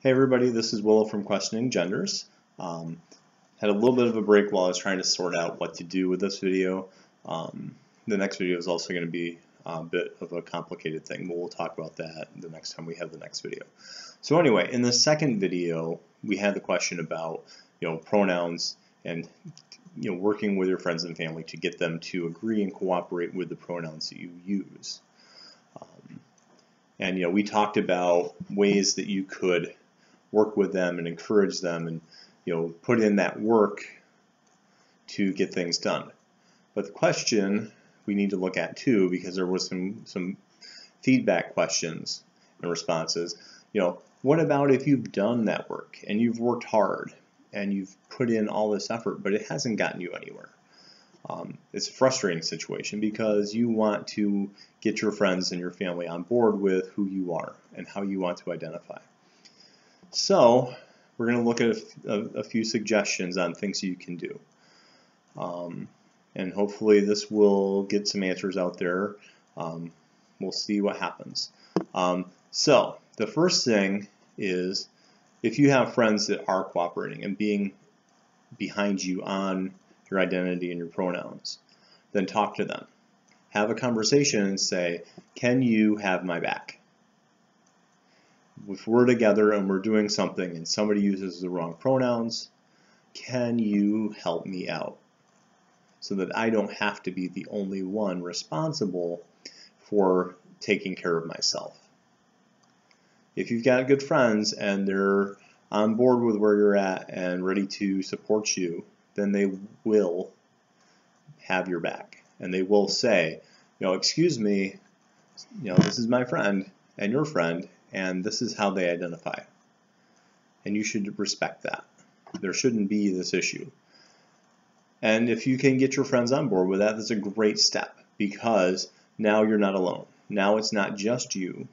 Hey everybody, this is Willow from Questioning Genders. Had a little bit of a break while I was trying to sort out what to do with this video. The next video is also going to be a bit of a complicated thing, but we'll talk about that the next time we have the next video. So anyway, in the second video, we had the question about pronouns and working with your friends and family to get them to agree and cooperate with the pronouns that you use. And we talked about ways that you could work with them and encourage them and put in that work to get things done. But the question we need to look at too, because there was some feedback questions and responses, what about if you've done that work and you've worked hard and you've put in all this effort but it hasn't gotten you anywhere? It's a frustrating situation because you want to get your friends and your family on board with who you are and how you want to identify. So we're going to look at a few suggestions on things you can do. And hopefully this will get some answers out there. We'll see what happens. So the first thing is, if you have friends that are cooperating and being behind you on your identity and your pronouns, then talk to them. Have a conversation and say, can you have my back? If we're together and we're doing something and somebody uses the wrong pronouns, can you help me out so that I don't have to be the only one responsible for taking care of myself? If you've got good friends and they're on board with where you're at and ready to support you, then they will have your back and they will say, excuse me, this is my friend and your friend, and this is how they identify. And you should respect that. There shouldn't be this issue. And if you can get your friends on board with that, that's a great step, because now you're not alone. Now it's not just you.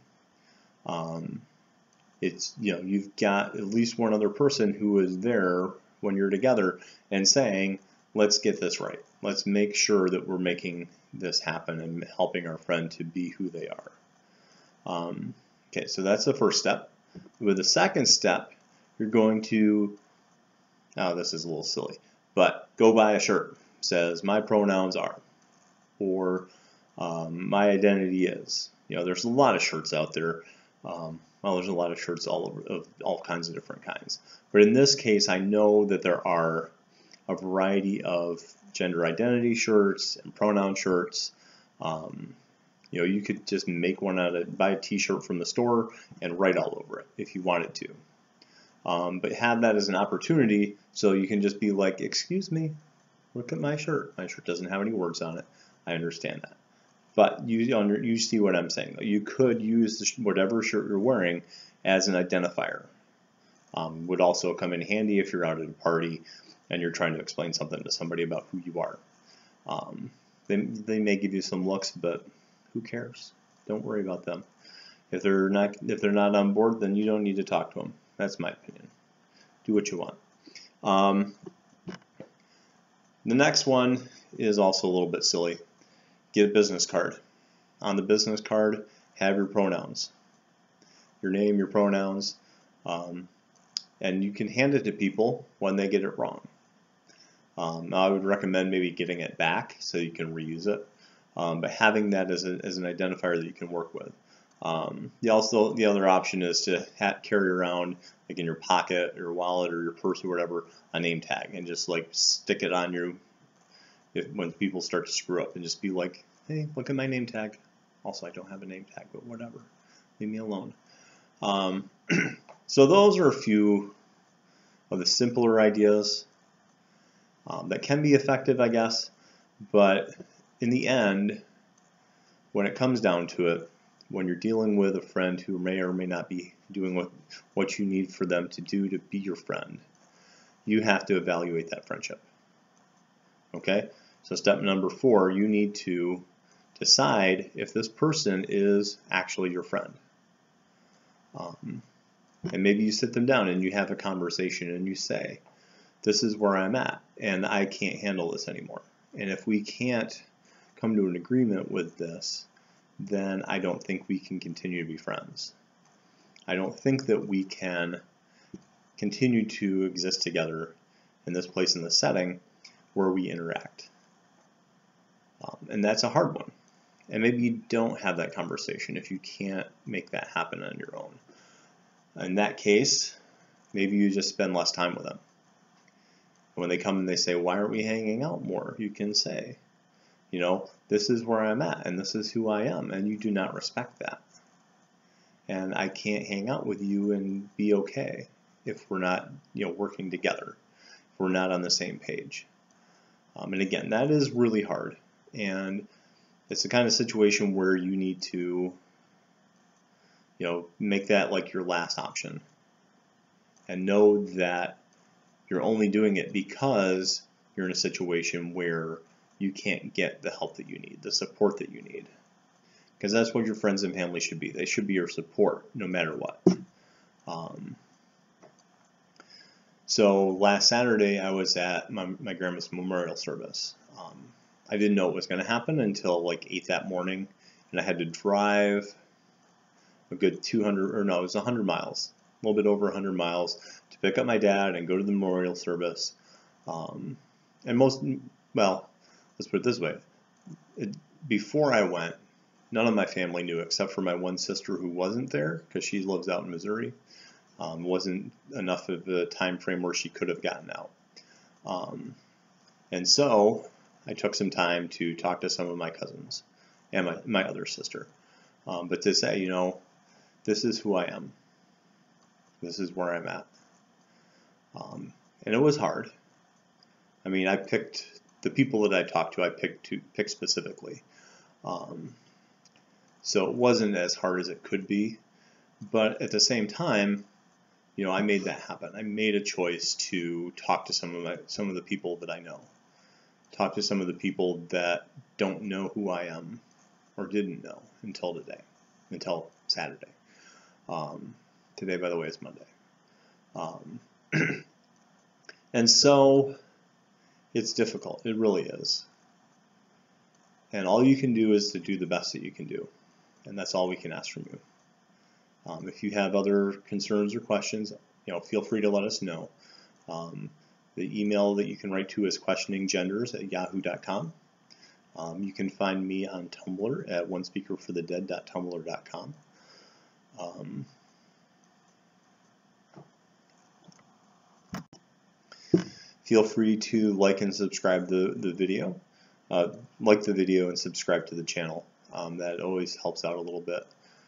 It's you've got at least one other person who is there when you're together and saying, let's get this right. Let's make sure that we're making this happen and helping our friend to be who they are. Okay, so that's the first step. With the second step, you're going to, this is a little silly, but go buy a shirt. It says, my pronouns are, or my identity is. There's a lot of shirts out there. Well, there's a lot of shirts all over, of all kinds of different kinds. But in this case, I know that there are a variety of gender identity shirts and pronoun shirts. You could just make one buy a t-shirt from the store and write all over it if you wanted to. But have that as an opportunity so you can just be like, excuse me, look at my shirt. My shirt doesn't have any words on it. I understand that. But you see what I'm saying. You could use whatever shirt you're wearing as an identifier. Would also come in handy if you're out at a party and you're trying to explain something to somebody about who you are. They may give you some looks, but who cares? Don't worry about them. If they're not on board, then you don't need to talk to them. That's my opinion. Do what you want. The next one is also a little bit silly. Get a business card. On the business card, have your pronouns. Your name, your pronouns, and you can hand it to people when they get it wrong. I would recommend maybe getting it back so you can reuse it, but having that as an identifier that you can work with. The other option is to carry around, like in your pocket, your wallet, or your purse, or whatever, a name tag, and just like stick it on you when people start to screw up, and just be like, hey, look at my name tag. Also, I don't have a name tag, but whatever. Leave me alone. So those are a few of the simpler ideas that can be effective, I guess. But in the end, when it comes down to it, when you're dealing with a friend who may or may not be doing what you need for them to do to be your friend, you have to evaluate that friendship. Okay? So step number 4, you need to decide if this person is actually your friend. And maybe you sit them down and you have a conversation and you say, this is where I'm at and I can't handle this anymore. And if we can't come to an agreement with this, then I don't think we can continue to be friends. I don't think that we can continue to exist together in this place, in this setting where we interact. And that's a hard one. And maybe you don't have that conversation if you can't make that happen on your own. In that case, maybe you just spend less time with them. When they come and they say, why aren't we hanging out more? You can say, you know, this is where I'm at and this is who I am, and you do not respect that. And I can't hang out with you and be okay if we're not, you know, working together, if we're not on the same page. And again, that is really hard. And it's the kind of situation where you need to, you know, make that like your last option. And know that you're only doing it because you're in a situation where you can't get the help that you need, the support that you need. Because that's what your friends and family should be. They should be your support no matter what. So last Saturday I was at my grandma's memorial service. I didn't know it was going to happen until like 8 that morning, and I had to drive a good 200, or no, it was 100 miles, a little bit over 100 miles to pick up my dad and go to the memorial service. And well, let's put it this way. Before I went, none of my family knew except for my one sister who wasn't there because she lives out in Missouri. Wasn't enough of a time frame where she could have gotten out. And so I took some time to talk to some of my cousins and my other sister. But to say, you know, this is who I am. This is where I'm at. And it was hard. I mean, I picked the people that I talked to, I picked specifically. So it wasn't as hard as it could be. But at the same time, you know, I made that happen. I made a choice to talk to some of the people that I know. Talk to some of the people that don't know who I am or didn't know until today, until Saturday. Today, by the way, is Monday. And so it's difficult. It really is. And all you can do is to do the best that you can do. And that's all we can ask from you. If you have other concerns or questions, you know, feel free to let us know. The email that you can write to is questioninggenders@yahoo.com. You can find me on Tumblr at onespeakerforthedead.tumblr.com. Feel free to like and subscribe the video. Like the video and subscribe to the channel. That always helps out a little bit.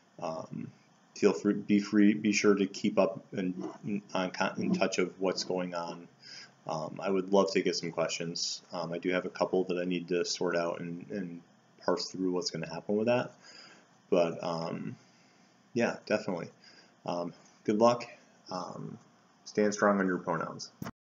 Be sure to keep up in touch of what's going on. I would love to get some questions. I do have a couple that I need to sort out and parse through what's going to happen with that. But yeah, definitely. Good luck. Stand strong on your pronouns.